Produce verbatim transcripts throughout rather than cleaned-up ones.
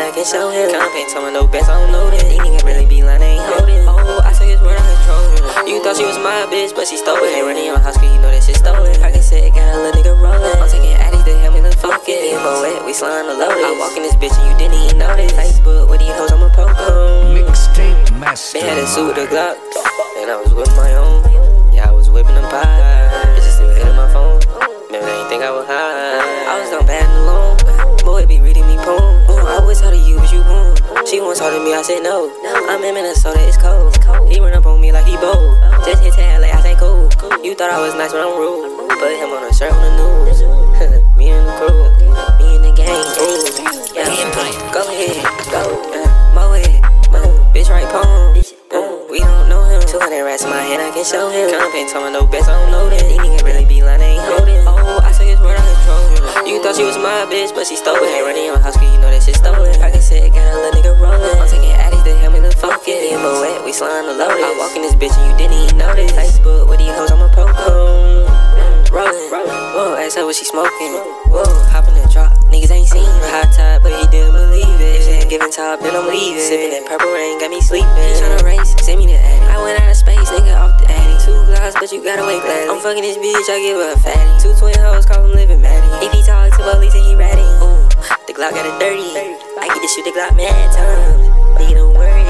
I can show him. Kinda paint some of no best, I don't know that. These niggas really be lying, ain't holding. Oh, I took his word, I control him. You thought she was my bitch, but she stole it. Ain't running your house, cause you know that shit stolen. I can say it, got a little nigga rolling. I'm taking addies to help me to focus. Me and Moet, we slime the loaded. I walk in this bitch and you didn't even notice. Facebook, with these hoes, I'ma poke em. Mixtape master. They had a suit with a Glock, and I was with my own. Yeah, I was whipping them pies. Bitches still hitting my phone. Maybe they ain't think I was high. I was down bad and alone. Boy be reading me poems. I always told her you what you want. She once told me, I said no. I'm in Minnesota, it's cold. He run up on me like he bold. Just hit to L A, I say cool. You thought I was nice, but I'm rude. Put him on a shirt on the news. Me and the crew, me and the gang. Ooh. Yeah, go ahead, go. Uh, Mo it, Mo. Bitch right palm. Ooh, we don't know him. two hundred rats in my hand, I can show him. Kinda paint some of no best, I don't know that. These niggas really be lying, ain't holding. Oh, I took his word, I control him. You thought she was my bitch, but she stole it. Ain't running your house, cause you know that shit stolen. I can say it, got a little nigga rolling. I'm taking addies to help me to focus. Me and Moet, we slime the loaded. I walk in this bitch and you didn't even notice. Facebook, with these hoes, I'ma poke em. Rolling, whoa, ask her what she smoking. Whoa, hop in the drop, niggas ain't seen the hot tide, but he didn't believe it. If she ain't giving top, then I'm leaving. Sipping that purple rain, got me sleeping. He tryna race, send me the addy. I went out of space, nigga off the addy. Two glass, but you gotta wait gladly. I'm fucking this bitch, I give her a fatty. Two twin hoes, call him living Maddie. If he talk to police and he ratty, ooh, the Glock got it dirty. I get to shoot the Glock mad times. Nigga don't worry,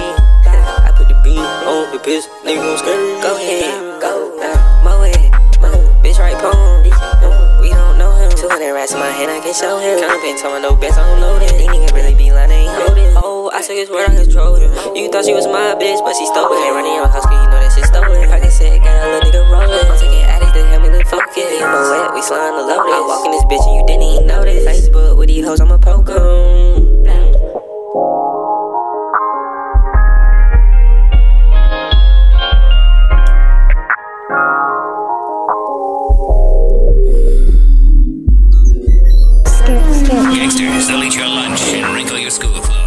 I put the beat on the piss, nigga gon' scare me. Go ahead, go, uh, Mo it, Mo, bitch right palm. We don't know him. two hundred rats in my hand, I can show him. Kinda paint some of no best, I don't know that. These niggas really be lying, ain't holding. Oh, I took his word, I control him. You thought she was my bitch, but she stole it. Ain't running your house, cause you know that shit stolen. I can say it, got a little nigga rolling. I'm taking addies to help me to focus. Me and Moet, we slime the loaded. I walk in this bitch and you didn't even notice. Facebook, with these hoes, I'ma poke em. Gangsters, they'll eat your lunch and wrinkle your school clothes.